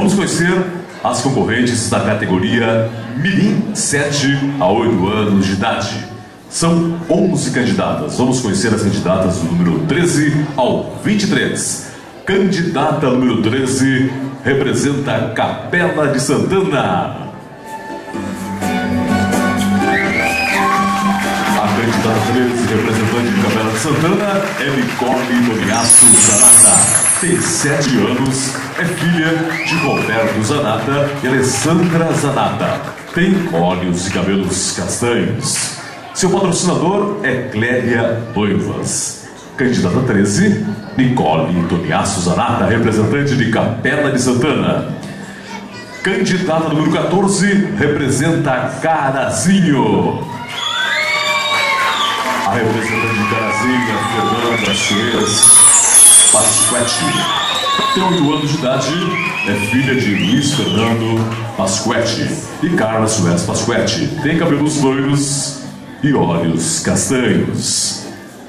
Vamos conhecer as concorrentes da categoria Mirim 7 a 8 anos de idade. São 11 candidatas. Vamos conhecer as candidatas do número 13 ao 23. Candidata número 13 representa Capela de Santana. A candidata 13, representante de Capela de Santana, é Nicole Doniasso Zanata. Tem 7 anos, é filha de Roberto Zanata e Alessandra Zanata. Tem olhos e cabelos castanhos. Seu patrocinador é Clélia Noivas. Candidata 13, Nicole Doniasso Zanata, representante de Capela de Santana. Candidata número 14, representa Carazinho. A representante de Carazinho é Fernanda Suez Pasquetti. Tem 8 anos de idade, é filha de Luiz Fernando Pasquetti e Carla Suez Pasquetti. Tem cabelos loiros e olhos castanhos.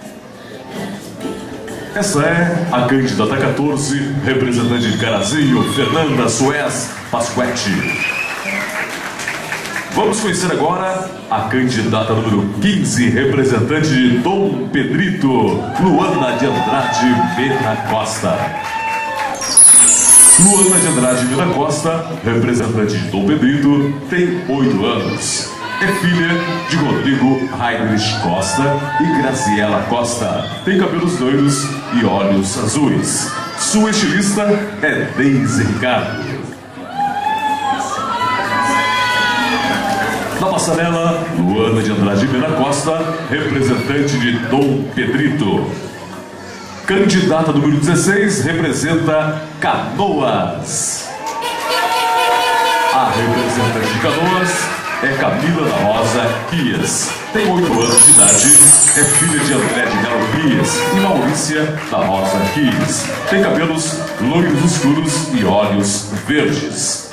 Essa é a candidata 14, representante de Carazinho, Fernanda Suez Pasquetti. Vamos conhecer agora a candidata número 15, representante de Dom Pedrito, Luana de Andrade Mena Costa. Luana de Andrade Mena Costa, representante de Dom Pedrito, tem 8 anos. É filha de Rodrigo Heinrich Costa e Graziela Costa. Tem cabelos loiros e olhos azuis. Sua estilista é Deise Ricardo. Na passarela, Luana de Andrade Mena Costa, representante de Dom Pedrito. Candidata número 16 representa Canoas. A representante de Canoas é Camila da Rosa Pias. Tem 8 anos de idade, é filha de André de Melo Pias e Maurícia da Rosa Pias. Tem cabelos loiros escuros e olhos verdes.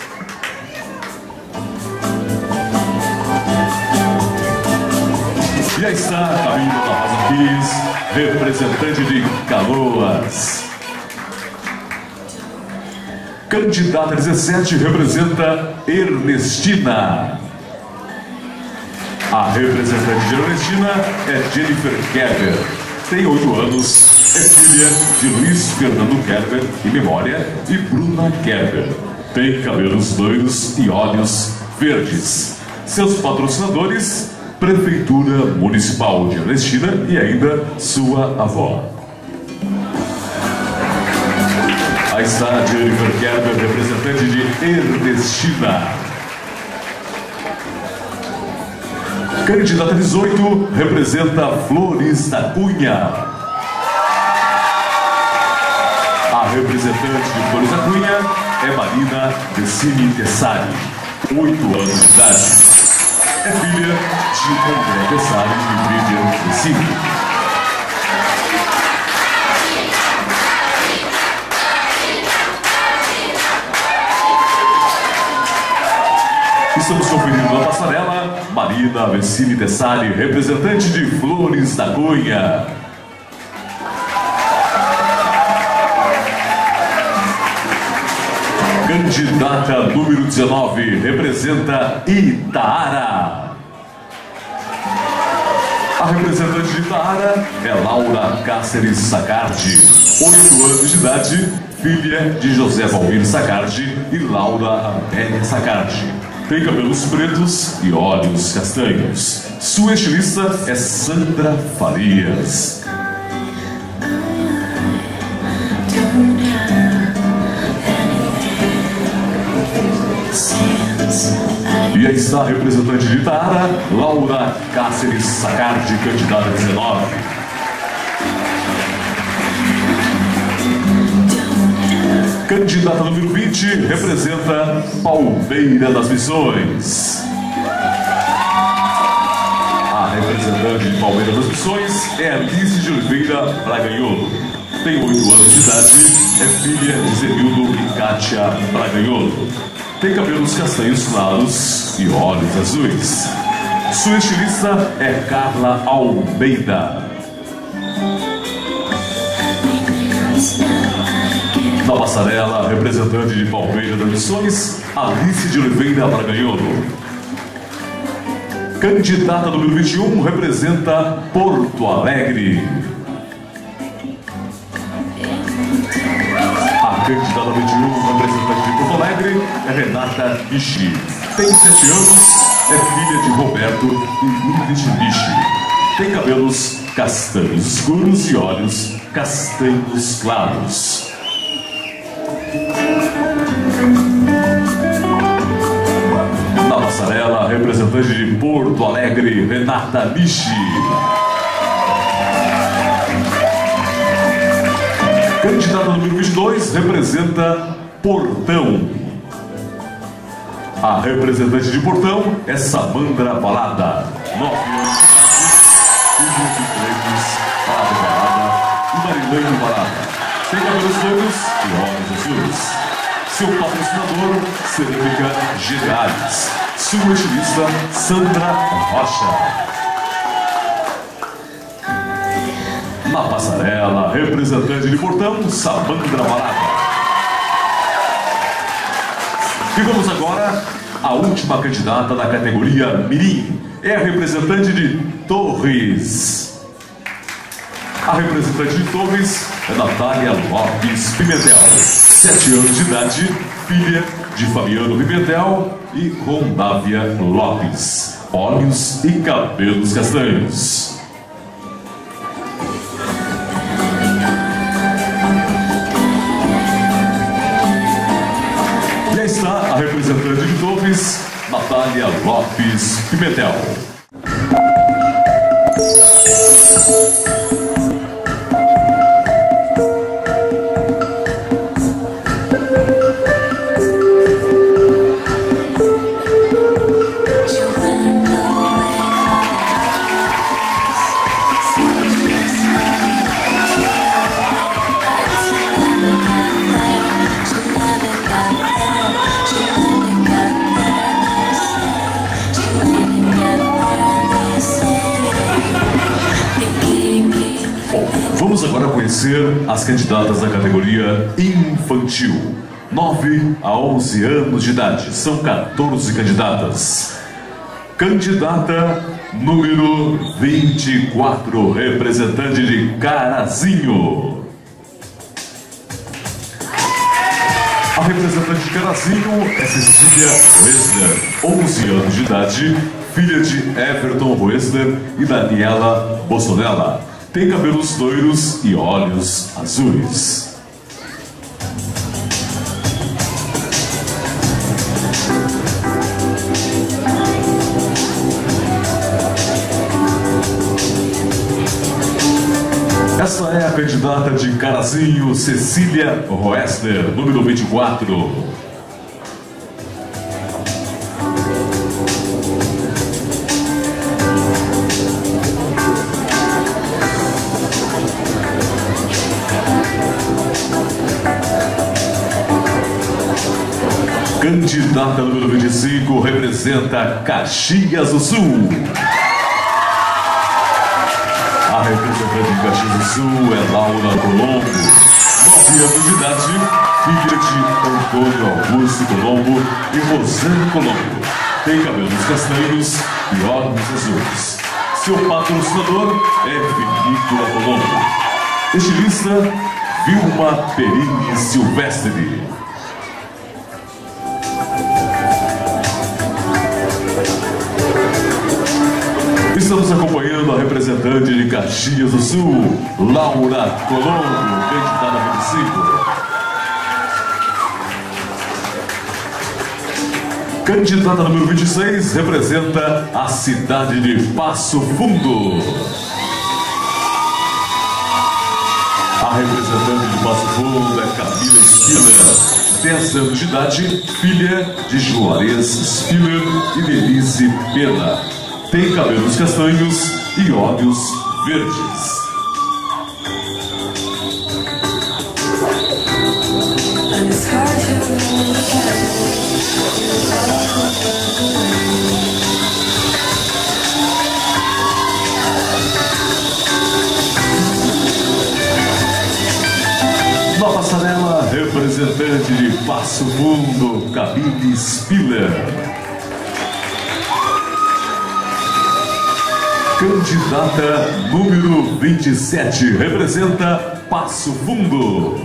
E aí está Camila da Rosa Pias, representante de Canoas. Candidata 17 representa Ernestina. A representante de Ernestina é Jennifer Kerber. Tem 8 anos, é filha de Luiz Fernando Kerber e Memória e Bruna Kerber. Tem cabelos loiros e olhos verdes. Seus patrocinadores: Prefeitura Municipal de Ernestina e ainda sua avó. Aí está a Jennifer Kerber, representante de Ernestina. Candidata 18 representa Flores da Cunha. A representante de Flores da Cunha é Marina Vecini Tessari, 8 anos de idade. É filha de André Tessari e Vivian Vecini. Estamos conferindo na passarela Marina Vecini Tessari, representante de Flores da Cunha. Candidata número 19 representa Itaara. A representante de Itaara é Laura Cáceres Sacardi, 8 anos de idade, filha de José Valmir Sacardi e Laura Amélia Sacardi. Tem cabelos pretos e olhos castanhos. Sua estilista é Sandra Farias. E aí está a representante de Itaara, Laura Cáceres Sacardi, candidata 19. Candidata número 20 representa Palmeira das Missões. A representante de Palmeira das Missões é Alice de Oliveira Braganholo. Tem 8 anos de idade, é filha de Zemildo e Kátia Braganholo. Tem cabelos castanhos claros e olhos azuis. Sua estilista é Carla Almeida. Na passarela, representante de Palmeira das Missões, Alice de Oliveira Braganholo. Candidata número 21, representa Porto Alegre. A candidata 21, representante de Porto Alegre, é Renata Nishi. Tem 7 anos, é filha de Roberto e Ingrid Nishi. Tem cabelos castanhos escuros e olhos castanhos claros. Na passarela, representante de Porto Alegre, Renata Nishi. Candidata número 22, representa Portão. A representante de Portão é Samandra Balada. 9 anos de idade, Balada e Marilene Balada. Tem cabelos loiros e olhos azuis. Seu patrocinador, Cerâmica Gerais. Sua estilista, Sandra Rocha. Na passarela, representante de Portão, Samandra Balada. E vamos agora à última candidata da categoria Mirim. É a representante de Torres. A representante de Torres é Natália Lopes Pimentel. 7 anos de idade, filha de Fabiano Pimentel e Rondávia Lopes. Olhos e cabelos castanhos. E aí está a representante de Torres, Natália Lopes Pimentel. Vamos agora conhecer as candidatas da categoria infantil. 9 a 11 anos de idade. São 14 candidatas. Candidata número 24, representante de Carazinho. A representante de Carazinho é Cecília Roesler, 11 anos de idade, filha de Everton Roesler e Daniela Bostonella. Tem cabelos loiros e olhos azuis. Essa é a candidata de Carazinho, Cecília Roesler, número 24. Candidata número 25 representa Caxias do Sul. A representante de Caxias do Sul é Laura Colombo, 9 anos de idade, filha de Antônio Augusto Colombo e Rosane Colombo. Tem cabelos castanhos e olhos azuis. Seu patrocinador é Vinícola Colombo. Estilista, Vilma Perini Silvestre. Estamos acompanhando a representante de Caxias do Sul, Laura Colombo, candidata 25. Candidata número 26 representa a cidade de Passo Fundo. A representante de Passo Fundo é Camila Spiller, 10 anos de idade, filha de Juarez Spiller e Denise Pena. Tem cabelos castanhos e olhos verdes. Na passarela, representante de Passo Fundo, Camille Spiller. Candidata número 27, representa Passo Fundo.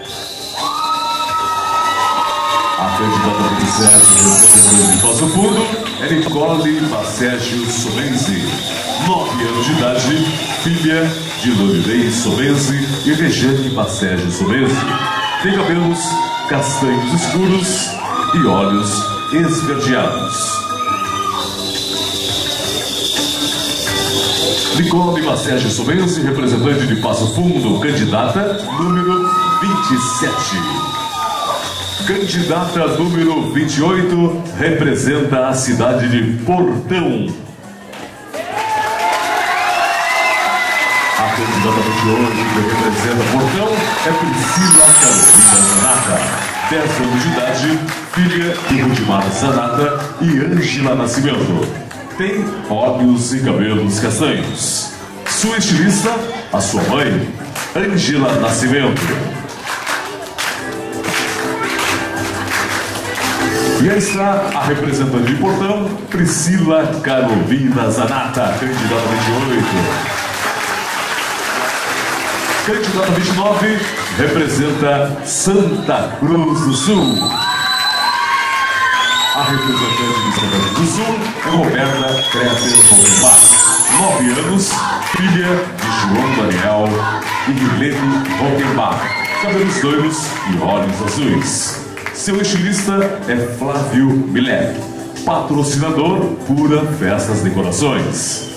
A candidata 27, representante de Passo Fundo, é Nicole Passégio Somenzi, 9 anos de idade, filha de Loridei Somenzi e Regiane Passégio Somenzi. Tem cabelos castanhos escuros e olhos esverdeados. Nicole Passégio Somenzi, representante de Passo Fundo, candidata número 27. Candidata número 28, representa a cidade de Portão. A candidata 28, que representa Portão, é Priscila Carolina Zanata, 10 anos de idade, filha de Rudimar Zanata e Ângela Nascimento. Tem olhos e cabelos castanhos. Sua estilista, a sua mãe, Ângela Nascimento. E aí está a representante de Portão, Priscila Carolina Zanata, candidata 28. Candidata 29 representa Santa Cruz do Sul. A representante de Santa Cruz do Sul é Roberta Kreter Roquembar, 9 anos, filha de João Daniel e Guilherme Roquembar, cabelos loiros e olhos azuis. Seu estilista é Flávio Millet, patrocinador Pura Festas Decorações.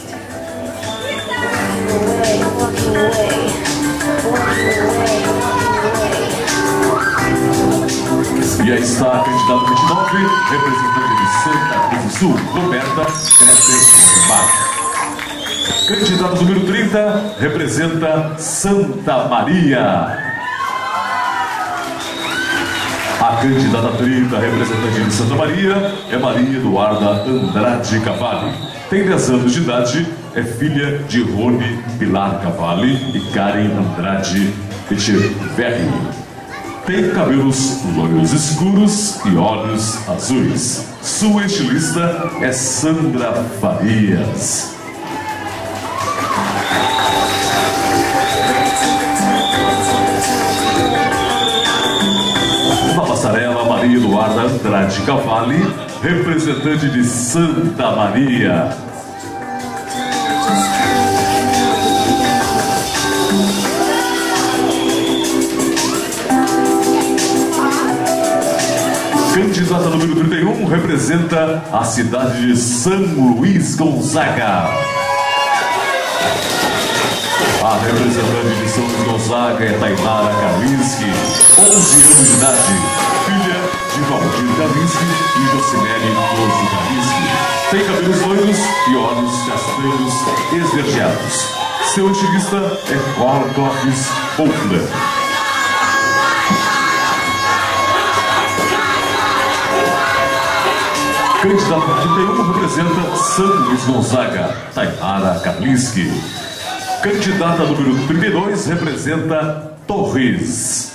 E aí está a candidata 29, representante de Santa Cruz do Sul, Roberta Kreter Roquembar. Candidata número 30, representa Santa Maria. A candidata 30, representante de Santa Maria, é Maria Eduarda Andrade Cavalli. Tem 10 anos de idade, é filha de Rony Pilar Cavalli e Karen Andrade Echeverri. Tem cabelos loiros escuros e olhos azuis. Sua estilista é Sandra Farias. Na passarela, Maria Eduarda Andrade Cavalli, representante de Santa Maria. Candidata número 31 representa a cidade de São Luís Gonzaga. A representante de São Luís Gonzaga é Tainara Karlinski, 11 anos de idade, filha de Valdir Karlinski e Jocinele Close Karlinski. Tem cabelos loiros e olhos castanhos esverdeados. Seu estilista é Clóvis Hoffler. Candidata 31 representa São Luís Gonzaga, Tainara Karlinski. Candidata número 32 representa Torres.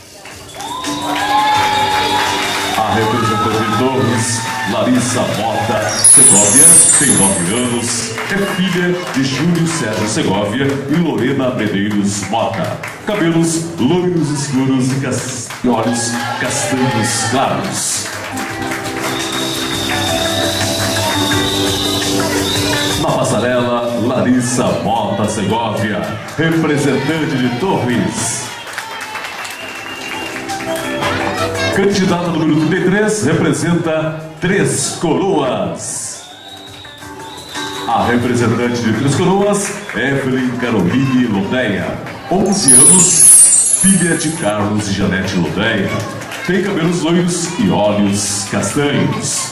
A representante de Torres, Larissa Mota Segovia, tem 9 anos, é filha de Júlio Sérgio Segovia e Lorena Medeiros Mota. Cabelos loiros escuros e olhos castanhos claros. Na passarela, Larissa Mota Segovia, representante de Torres. Candidata número 33 representa Três Coroas. A representante de Três Coroas, Evelyn Caroline Lodeia, 11 anos, filha de Carlos e Janete Lodeia. Tem cabelos loiros e olhos castanhos.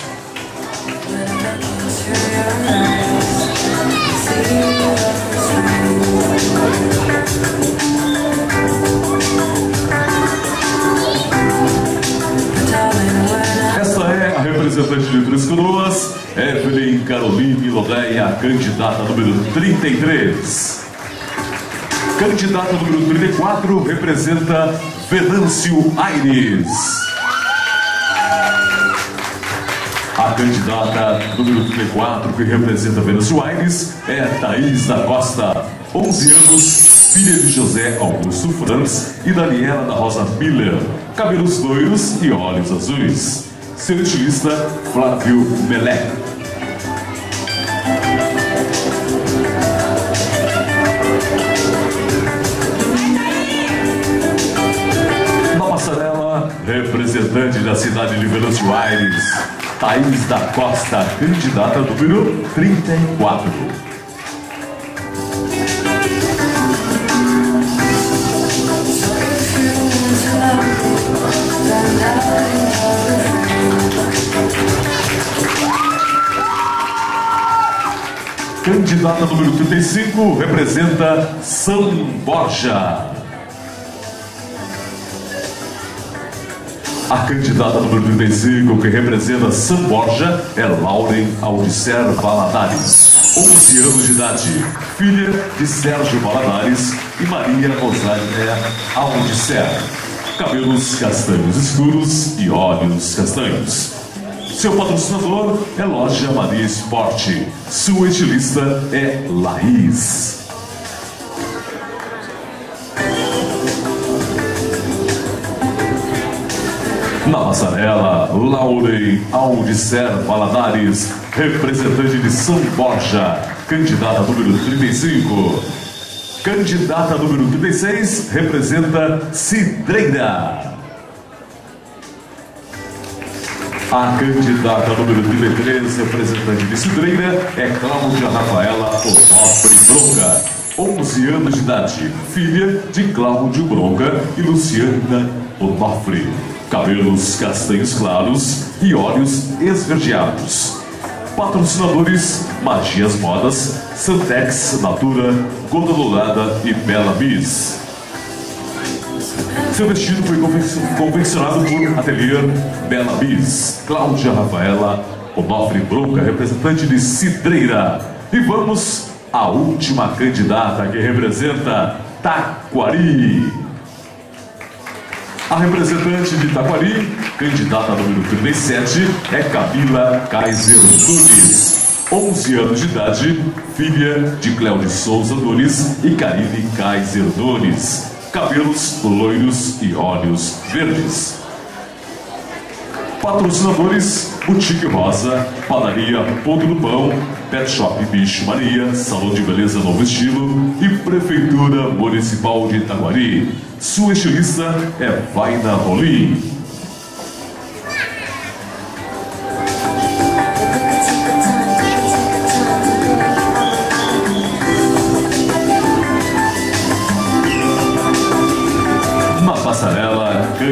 Essa é a representante de Três Coroas, Evelyn Caroline Lodeia, candidata número 33. Candidata número 34 representa Venâncio Aires. A candidata número 34 que representa Venâncio Aires é Thaís da Costa, 11 anos, filha de José Augusto Franz e Daniela da Rosa Miller, cabelos loiros e olhos azuis. Seu estilista, Flávio Melé. Na passarela, representante da cidade de Venâncio Aires, Thaís da Costa, candidata número 34. Candidata número 35 representa Sam Borja. A candidata número 35 que representa Sam Borja é Lauren Aldicer Valadares, 11 anos de idade, filha de Sérgio Valadares e Maria Rosália Aldicer, cabelos castanhos escuros e olhos castanhos. Seu patrocinador é Loja Maria Esporte. Sua estilista é Laís. Na passarela, Lauren Aldicer Valadares, representante de São Borja, candidata número 35. Candidata número 36 representa Cidreira. A candidata número 33, representante de Cidreira, é Cláudia Rafaela Onofre Bronca, 11 anos de idade, filha de Cláudio Bronca e Luciana Onofre, cabelos castanhos claros e olhos esverdeados. Patrocinadores: Magias Modas, Santex, Natura, Gota Dourada e Bela Bis. Seu vestido foi confeccionado por Ateliê Bela Bis. Cláudia Rafaela Onofre Bronca, representante de Cidreira. E vamos à última candidata, que representa Taquari. A representante de Taquari, candidata número 37, é Camila Kaiser Nunes, 11 anos de idade, filha de Cléudio Souza Nunes e Karine Kaiser Nunes, cabelos loiros e olhos verdes. Patrocinadores: Boutique Rosa, Padaria Ponto do Pão, Pet Shop Bicho Maria, Salão de Beleza Novo Estilo e Prefeitura Municipal de Itaguari. Sua estilista é Vaina Rolim.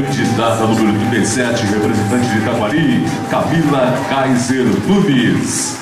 Candidata número 37, representante de Itaguari, Camila Kaiser Nunes.